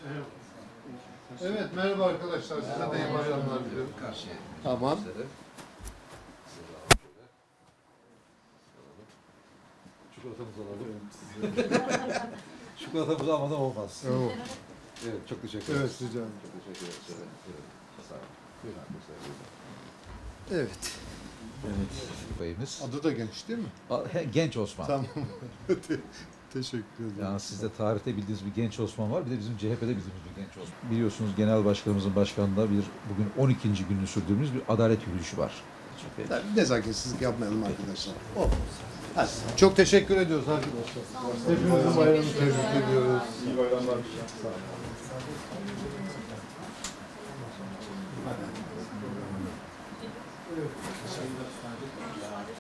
Evet, merhaba arkadaşlar. Size de iyi bayramlar diliyorum. Tamam. Çikolatamızı alalım. Çikolatamızı almadan olmaz. Evet, Evet, çok teşekkür ederim. evet rica ederim. Çok teşekkür ederim. Sağ olun. Buyurun arkadaşlar. Evet. Evet. Beyimiz. Adı da genç değil mi? Genç Osman. Tamam. Teşekkür ederim. Yani sizde tarihte bildiğiniz bir genç Osman var. Bir de bizim CHP'de bildiğimiz bir genç Osman. Biliyorsunuz Genel Başkanımızın başkanlığında bugün 12. gününü sürdürdüğümüz bir adalet yürüyüşü var. Tabii, nezaketsizlik yapmayalım arkadaşlar. Hadi. Çok teşekkür ediyoruz arkadaşlar. Hepinizin bayramını tebrik ediyoruz. İyi bayramlar. Sağ olun.